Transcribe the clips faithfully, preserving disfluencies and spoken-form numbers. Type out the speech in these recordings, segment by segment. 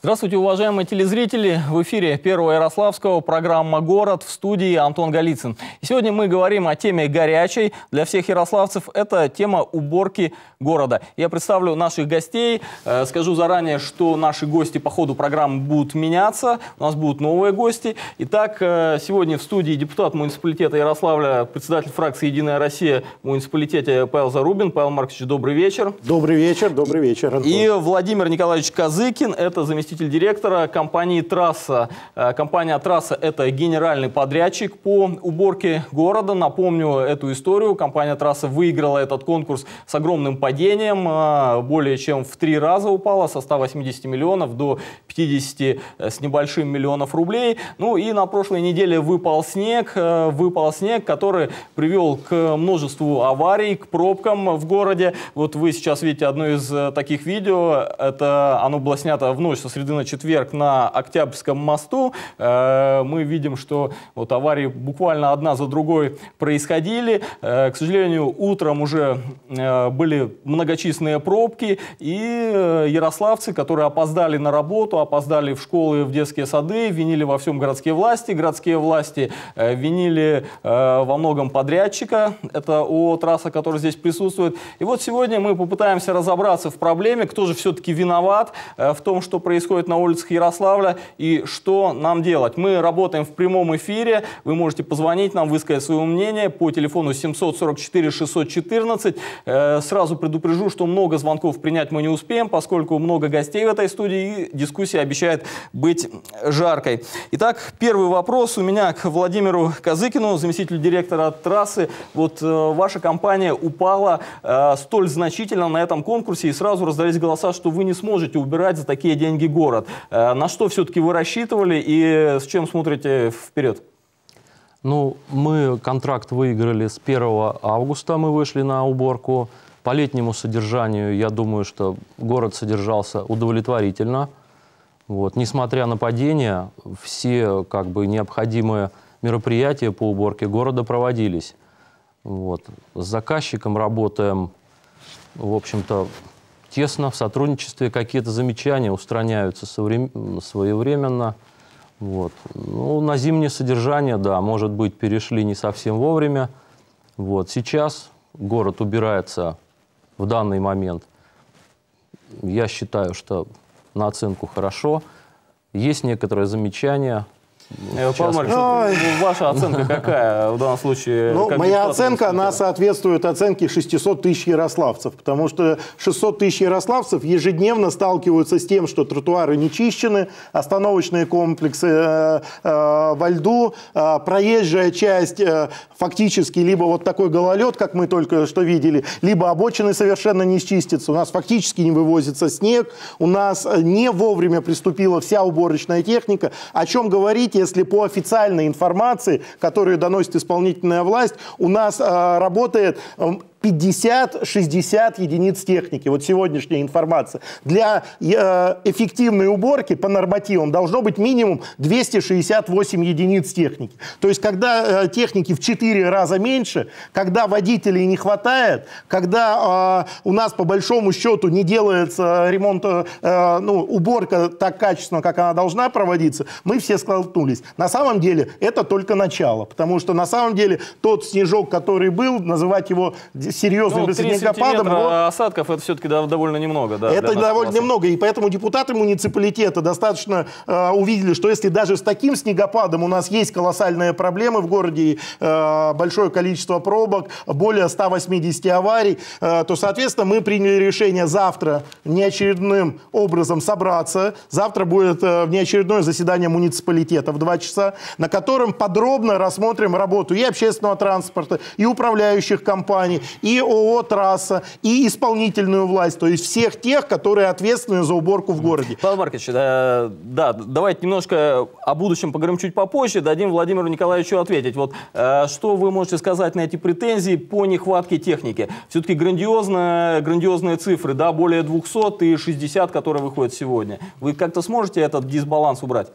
Здравствуйте, уважаемые телезрители! В эфире Первого Ярославского программа «Город», в студии Антон Голицын. И сегодня мы говорим о теме горячей для всех ярославцев. Это тема уборки города. Я представлю наших гостей. Скажу заранее, что наши гости по ходу программы будут меняться. У нас будут новые гости. Итак, сегодня в студии депутат муниципалитета Ярославля, председатель фракции «Единая Россия» в муниципалитете Павел Зарубин. Павел Маркович, добрый вечер. Добрый вечер, добрый вечер, Антон. И Владимир Николаевич Козыкин, это заместитель директора компании «Трасса». Компания «Трасса» — это генеральный подрядчик по уборке города. Напомню эту историю. Компания «Трасса» выиграла этот конкурс с огромным падением. Более чем в три раза упала, со ста восьмидесяти миллионов до пятидесяти с небольшим миллионов рублей. Ну и на прошлой неделе выпал снег. Выпал снег, который привел к множеству аварий, к пробкам в городе. Вот вы сейчас видите одно из таких видео. Это оно было снято в ночь со среды на четверг на Октябрьском мосту. Мы видим, что вот аварии буквально одна за другой происходили. К сожалению, утром уже были многочисленные пробки, и ярославцы, которые опоздали на работу, опоздали в школы, в детские сады, винили во всем городские власти. Городские власти винили во многом подрядчика. Это ООО «Трасса», который здесь присутствует. И вот сегодня мы попытаемся разобраться в проблеме, кто же все-таки виноват в том, что происходит на улицах Ярославля и что нам делать. Мы работаем в прямом эфире. Вы можете позвонить нам, высказать свое мнение по телефону семьсот сорок четыре шестьсот четырнадцать. Э, сразу предупрежу, что много звонков принять мы не успеем, поскольку много гостей в этой студии, и дискуссия обещает быть жаркой. Итак, первый вопрос у меня к Владимиру Козыкину, заместителю директора «Трассы». Вот э, ваша компания упала э, столь значительно на этом конкурсе, и сразу раздались голоса, что вы не сможете убирать за такие деньги город. На что все-таки вы рассчитывали и с чем смотрите вперед? Ну, мы контракт выиграли с первого августа, мы вышли на уборку. По летнему содержанию, я думаю, что город содержался удовлетворительно. Вот. Несмотря на падение, все как бы необходимые мероприятия по уборке города проводились. Вот. С заказчиком работаем, в общем-то, тесно, в сотрудничестве, какие-то замечания устраняются своевременно. Вот. Ну, на зимнее содержание, да, может быть, перешли не совсем вовремя. Вот. Сейчас город убирается в данный момент. Я считаю, что на оценку хорошо. Есть некоторые замечания. Павел Маркович, ваша оценка какая в данном случае? Ну, моя оценка, она соответствует оценке шестисот тысяч ярославцев, потому что шестьсот тысяч ярославцев ежедневно сталкиваются с тем, что тротуары не чищены, остановочные комплексы э, э, во льду, э, проезжая часть э, фактически либо вот такой гололед, как мы только что видели, либо обочины совершенно не счистятся, у нас фактически не вывозится снег, у нас не вовремя приступила вся уборочная техника. О чем говорить, если по официальной информации, которую доносит исполнительная власть, у нас э, работает э, пятьдесят-шестьдесят единиц техники. Вот сегодняшняя информация. Для э, эффективной уборки по нормативам должно быть минимум двести шестьдесят восемь единиц техники. То есть, когда э, техники в четыре раза меньше, когда водителей не хватает, когда э, у нас по большому счету не делается ремонт, э, ну, уборка так качественно, как она должна проводиться, мы все столкнулись. На самом деле это только начало, потому что на самом деле тот снежок, который был, называть его серьезным ну, снегопадом. Вот, осадков это все-таки довольно немного. Да, это довольно немного, и поэтому депутаты муниципалитета достаточно э, увидели, что если даже с таким снегопадом у нас есть колоссальные проблемы в городе, э, большое количество пробок, более ста восьмидесяти аварий, э, то, соответственно, мы приняли решение завтра неочередным образом собраться. Завтра будет э, внеочередное заседание муниципалитета в два часа, на котором подробно рассмотрим работу и общественного транспорта, и управляющих компаний, и ООО «Трасса», и исполнительную власть, то есть всех тех, которые ответственны за уборку в городе. Павел Маркович, да, да, давайте немножко о будущем поговорим чуть попозже, дадим Владимиру Николаевичу ответить. Вот, э, что вы можете сказать на эти претензии по нехватке техники? Все-таки грандиозные, грандиозные цифры, да, более двухсот и шестидесяти, которые выходят сегодня. Вы как-то сможете этот дисбаланс убрать?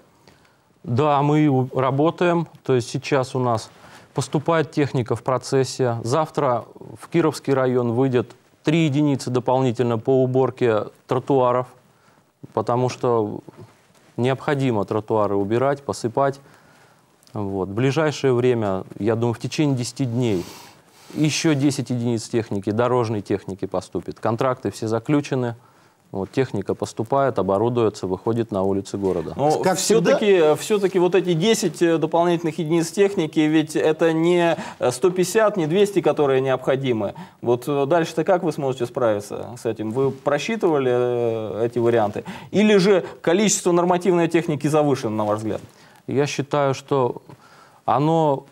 Да, мы работаем, то есть сейчас у нас поступает техника в процессе. Завтра в Кировский район выйдет три единицы дополнительно по уборке тротуаров, потому что Необходимо тротуары убирать, посыпать. Вот. В ближайшее время, я думаю, в течение десяти дней еще десять единиц техники, дорожной техники поступит. Контракты все заключены. Вот, техника поступает, оборудуется, выходит на улицы города. Но все-таки все-таки вот эти десять дополнительных единиц техники, ведь это не сто пятьдесят, не двести, которые необходимы. Вот дальше-то как вы сможете справиться с этим? Вы просчитывали эти варианты? Или же количество нормативной техники завышено, на ваш взгляд? Я считаю, что оно...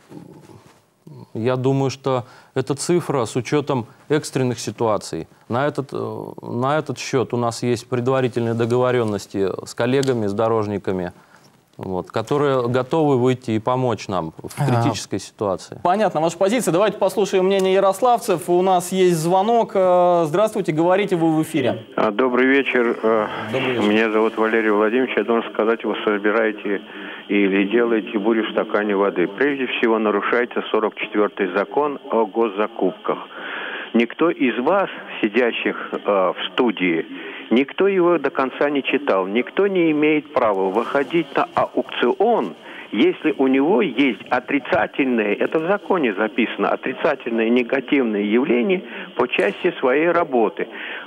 Я думаю, что эта цифра с учетом экстренных ситуаций. На этот, на этот счет у нас есть предварительные договоренности с коллегами, с дорожниками, вот, которые готовы выйти и помочь нам в критической ситуации. Понятно, ваша позиция. Давайте послушаем мнение ярославцев. У нас есть звонок. Здравствуйте, говорите, вы в эфире. Добрый вечер. Добрый вечер. Меня зовут Валерий Владимирович. Я должен сказать, вы собираете или делаете бурю в стакане воды. Прежде всего нарушается сорок четвёртый закон о госзакупках. Никто из вас, сидящих э, в студии, никто его до конца не читал. Никто не имеет права выходить на аукцион, если у него есть отрицательные, это в законе записано, отрицательные негативные явления по части своей работы.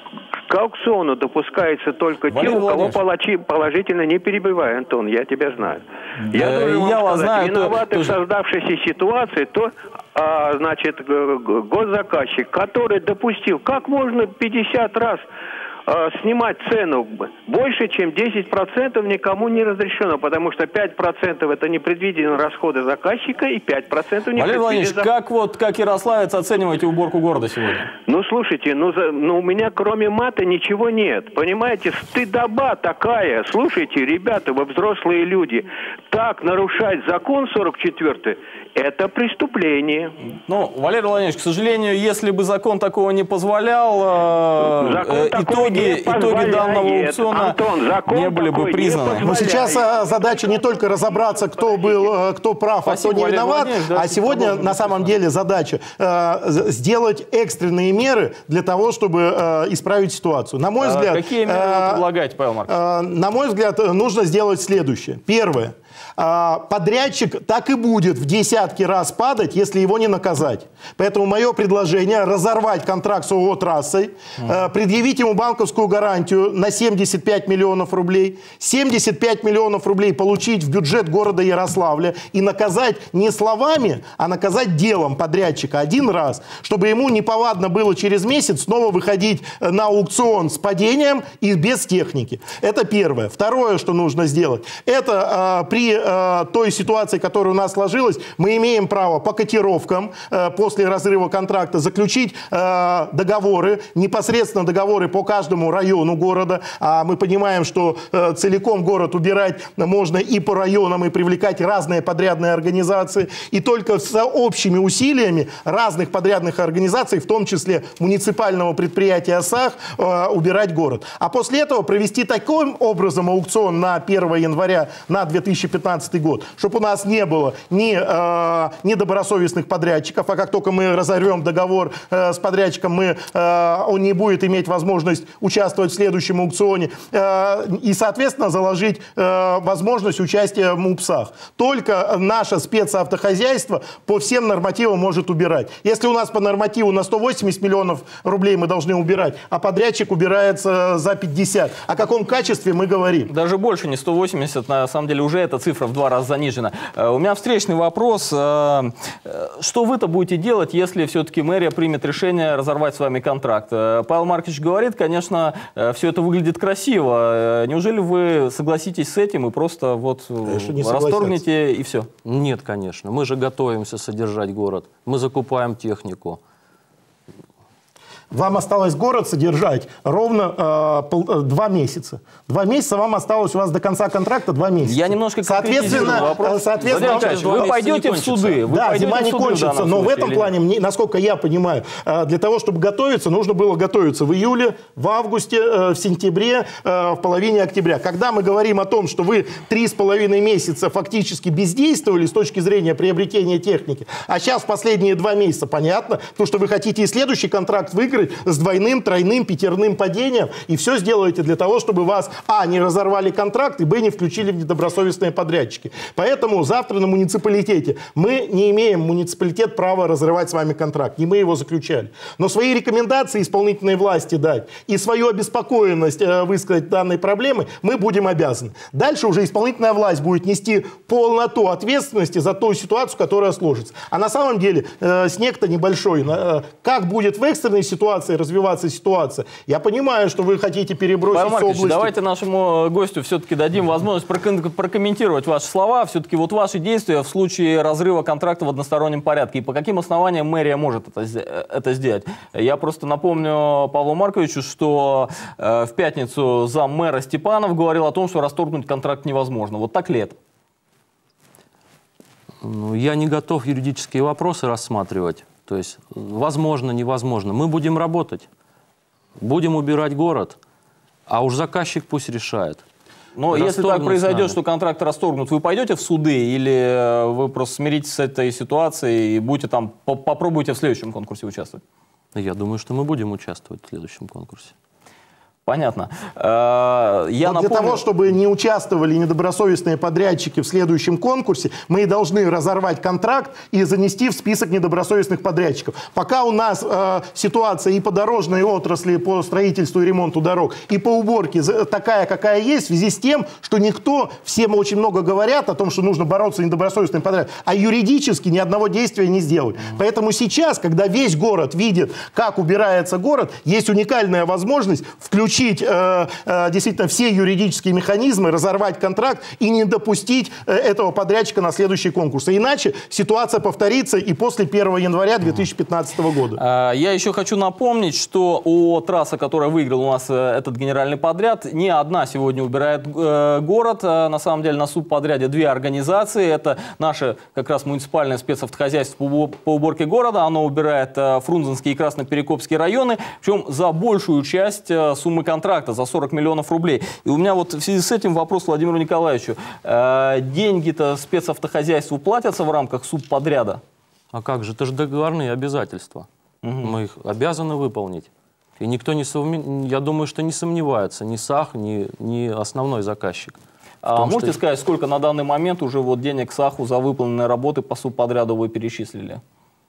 К аукциону допускается только те, у кого положительно, не перебивай, Антон, я тебя знаю. Да, я должен я вам сказать, знаю, виноваты то, в создавшейся ситуации, то, а, значит, госзаказчик, который допустил, как можно пятьдесят раз снимать цену больше, чем десять процентов никому не разрешено, потому что пять процентов это непредвиденные расходы заказчика и пять процентов не Валерий Владимирович, за... как вот, как ярославец оцениваете уборку города сегодня? Ну, слушайте, ну, за, ну у меня кроме мата ничего нет, понимаете, стыдоба такая, слушайте, ребята, вы взрослые люди, так нарушать закон сорок четвёртый, это преступление. Ну, Валерий Владимирович, к сожалению, если бы закон такого не позволял, э, итоги, итоги данного аукциона Антон, не были бы признаны. Но сейчас а, задача не только разобраться, кто был, кто прав, Спасибо, а кто не Валерий виноват, да, а сегодня на самом деле задача э, сделать экстренные меры для того, чтобы э, исправить ситуацию. На мой а взгляд, какие меры э, вы предлагаете, Павел Маркович? Э, на мой взгляд, нужно сделать следующее. Первое. Подрядчик так и будет в десятки раз падать, если его не наказать. Поэтому мое предложение — разорвать контракт с ООО «Трассой», mm. предъявить ему банковскую гарантию на семьдесят пять миллионов рублей, семьдесят пять миллионов рублей получить в бюджет города Ярославля и наказать не словами, а наказать делом подрядчика один раз, чтобы ему неповадно было через месяц снова выходить на аукцион с падением и без техники. Это первое. Второе, что нужно сделать, это э, при э, той ситуации, которая у нас сложилась, мы имеем право по котировкам э, после разрыва контракта заключить э, договоры, непосредственно договоры по каждому району города. А мы понимаем, что э, целиком город убирать можно и по районам, и привлекать разные подрядные организации. И только с общими усилиями разных подрядных организаций, в том числе муниципального предприятия ОСАГ, э, убирать город. А после этого провести таким образом аукцион на первое января на две тысячи пятнадцатый год, чтобы у нас не было ни э, недобросовестных подрядчиков, а как только мы разорвем договор э, с подрядчиком, мы, э, он не будет иметь возможность участвовать в следующем аукционе, э, и, соответственно, заложить э, возможность участия в МУПСах. Только наше спецавтохозяйство по всем нормативам может убирать. Если у нас по нормативу на сто восемьдесят миллионов рублей мы должны убирать, а подрядчик убирается за пятьдесят, о каком качестве мы говорим? Даже больше, не сто восемьдесят, на самом деле уже эта цифра в два раза занижена. У меня встречный вопрос. Что вы-то будете делать, если все-таки мэрия примет решение разорвать с вами контракт? Павел Маркович говорит, конечно, все это выглядит красиво. Неужели вы согласитесь с этим и просто вот расторгнете и все? Нет, конечно. Мы же готовимся содержать город. Мы закупаем технику. Вам осталось город содержать ровно э, пол, э, два месяца. Два месяца вам осталось, у вас до конца контракта два месяца. Я немножко соответственно, вопрос. соответственно, вы пойдете в суды. Вы да, зима не кончится, но в этом или... плане, мне, насколько я понимаю, э, для того, чтобы готовиться, нужно было готовиться в июле, в августе, э, в сентябре, э, в половине октября. Когда мы говорим о том, что вы три с половиной месяца фактически бездействовали с точки зрения приобретения техники, а сейчас последние два месяца, понятно, потому что вы хотите и следующий контракт выиграть, выиграть с двойным, тройным, пятерным падением. И все сделаете для того, чтобы вас, а, не разорвали контракт, и, б, не включили в недобросовестные подрядчики. Поэтому завтра на муниципалитете мы не имеем, муниципалитет, права разрывать с вами контракт. Не мы его заключали. Но свои рекомендации исполнительной власти дать и свою обеспокоенность э, высказать данной проблемы мы будем обязаны. Дальше уже исполнительная власть будет нести полноту ответственности за ту ситуацию, которая сложится. А на самом деле э, снег-то небольшой. Э, как будет в экстренной ситуации развиваться ситуация? Я понимаю, что вы хотите перебросить Павел Маркович, области. давайте нашему гостю все-таки дадим возможность прокомментировать ваши слова. Все-таки вот ваши действия в случае разрыва контракта в одностороннем порядке. И по каким основаниям мэрия может это, это сделать? Я просто напомню Павлу Марковичу, что э, в пятницу заммэра Степанов говорил о том, что расторгнуть контракт невозможно. Вот так ли это? Ну, я не готов юридические вопросы рассматривать. То есть, возможно, невозможно. Мы будем работать, будем убирать город, а уж заказчик пусть решает. Но Расторгнуть если так произойдет, что контракт расторгнут, вы пойдете в суды или вы просто смиритесь с этой ситуацией и будете там, попробуйте в следующем конкурсе участвовать? Я думаю, что мы будем участвовать в следующем конкурсе. Понятно. Я напомню... Для того, чтобы не участвовали недобросовестные подрядчики в следующем конкурсе, мы должны разорвать контракт и занести в список недобросовестных подрядчиков. Пока у нас э, ситуация и по дорожной отрасли, по строительству и ремонту дорог, и по уборке такая, какая есть, в связи с тем, что никто, все очень много говорят о том, что нужно бороться с недобросовестными подрядчиками, а юридически ни одного действия не сделать. Mm-hmm. Поэтому сейчас, когда весь город видит, как убирается город, есть уникальная возможность включить Включить э, э, действительно все юридические механизмы, разорвать контракт и не допустить э, этого подрядчика на следующий конкурс. Иначе ситуация повторится и после первого января две тысячи пятнадцатого года. Я еще хочу напомнить, что ООО «Трасса», которая выиграла у нас этот генеральный подряд, не одна сегодня убирает э, город. На самом деле на субподряде две организации. Это наше как раз муниципальное спецавтохозяйство по, по уборке города. Оно убирает э, Фрунзенские и Красноперекопские районы. Причем за большую часть э, суммы контракта, за сорок миллионов рублей. И у меня вот в связи с этим вопрос Владимиру Николаевичу. Э, деньги-то спецавтохозяйству платятся в рамках субподряда? А как же? Это же договорные обязательства. Угу. Мы их обязаны выполнить. И никто, не совм... я думаю, что не сомневается ни САХ, ни, ни основной заказчик. А том, можете что... сказать, сколько на данный момент уже вот денег САХу за выполненные работы по субподряду вы перечислили?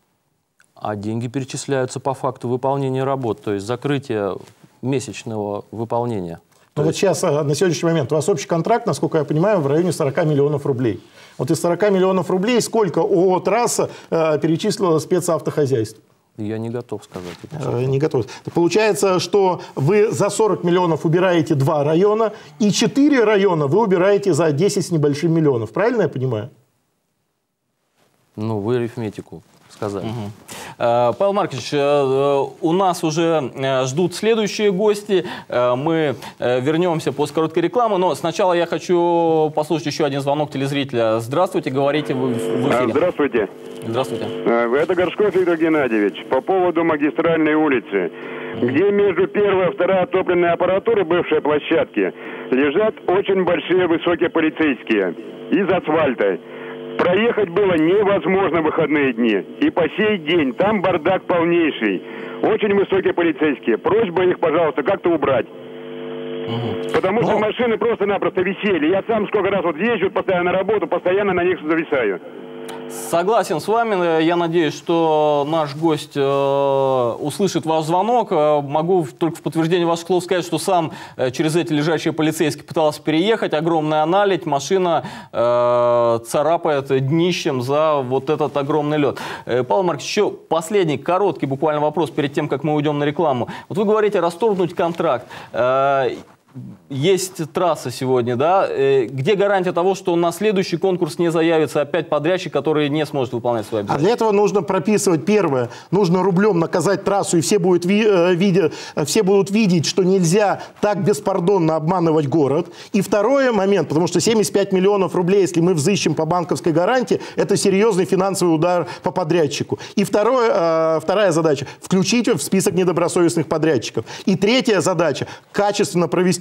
А деньги перечисляются по факту выполнения работ, то есть закрытие месячного выполнения. Ну вот есть... сейчас, на сегодняшний момент, у вас общий контракт, насколько я понимаю, в районе сорока миллионов рублей. Вот из сорока миллионов рублей сколько ООО «Трасса» э, перечислило спецавтохозяйство? Я не готов сказать. Э, не готов. Получается, что вы за сорок миллионов убираете два района, и четыре района вы убираете за десять с небольшим миллионов. Правильно я понимаю? Ну, вы арифметику сказали. Угу. Павел Маркович, у нас уже ждут следующие гости. Мы вернемся после короткой рекламы, но сначала я хочу послушать еще один звонок телезрителя. Здравствуйте, говорите вы в эфире. Здравствуйте. Здравствуйте. Это Горшков Виктор Геннадьевич. По поводу магистральной улицы, где между первой и второй топливной аппаратурой бывшей площадки лежат очень большие высокие полицейские из асфальта. Проехать было невозможно в выходные дни. И по сей день там бардак полнейший. Очень высокие полицейские. Просьба их, пожалуйста, как-то убрать. Угу. Потому что машины просто-напросто висели. Я сам сколько раз вот езжу постоянно на работу, постоянно на них зависаю. Согласен с вами. Я надеюсь, что наш гость э, услышит ваш звонок. Могу только в подтверждение ваших слов сказать, что сам э, через эти лежачие полицейские пытался переехать. Огромная наледь. Машина э, царапает днищем за вот этот огромный лед. Э, Павел Маркович, еще последний короткий буквально вопрос перед тем, как мы уйдем на рекламу. Вот вы говорите расторгнуть контракт. Э, Есть трасса сегодня, да? Где гарантия того, что на следующий конкурс не заявится опять подрядчик, который не сможет выполнять свои обязательства? А для этого нужно прописывать первое. Нужно рублем наказать трассу, и все будут, ви видя, все будут видеть, что нельзя так беспардонно обманывать город. И второй момент, потому что семьдесят пять миллионов рублей, если мы взыщем по банковской гарантии, это серьезный финансовый удар по подрядчику. И второе, э, вторая задача – включить в список недобросовестных подрядчиков. И третья задача – качественно провести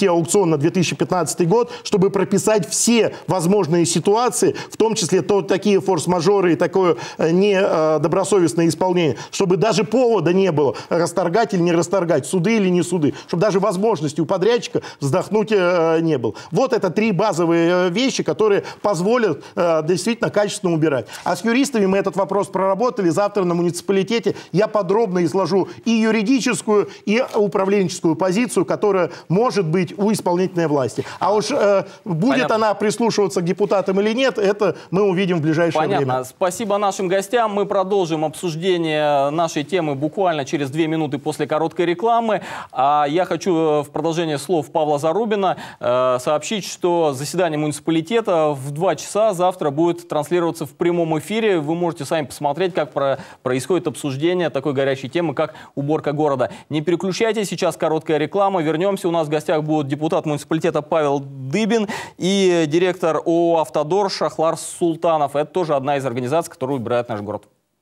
провести аукцион на две тысячи пятнадцатый год, чтобы прописать все возможные ситуации, в том числе то, такие форс-мажоры и такое недобросовестное исполнение, чтобы даже повода не было расторгать или не расторгать, суды или не суды, чтобы даже возможности у подрядчика вздохнуть не было. Вот это три базовые вещи, которые позволят действительно качественно убирать. А с юристами мы этот вопрос проработали. Завтра на муниципалитете я подробно изложу и юридическую, и управленческую позицию, которая может быть у исполнительной власти. А уж э, будет Понятно. Она прислушиваться к депутатам или нет, это мы увидим в ближайшее Понятно. время. Спасибо нашим гостям. Мы продолжим обсуждение нашей темы буквально через две минуты после короткой рекламы. А я хочу в продолжение слов Павла Зарубина э, сообщить, что заседание муниципалитета в два часа завтра будет транслироваться в прямом эфире. Вы можете сами посмотреть, как про происходит обсуждение такой горячей темы, как уборка города. Не переключайтесь, сейчас короткая реклама. Вернемся. У нас в гостях будут депутат муниципалитета Павел Дыбин и директор ООО «Автодор» Шахлар Султанов. Это тоже одна из организаций, которая убирает наш город.